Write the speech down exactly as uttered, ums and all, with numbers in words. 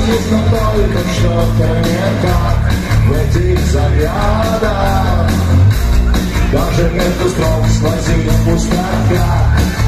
согласись, но только что-то не так в этих зарядах. Даже между строк сквозит пустота.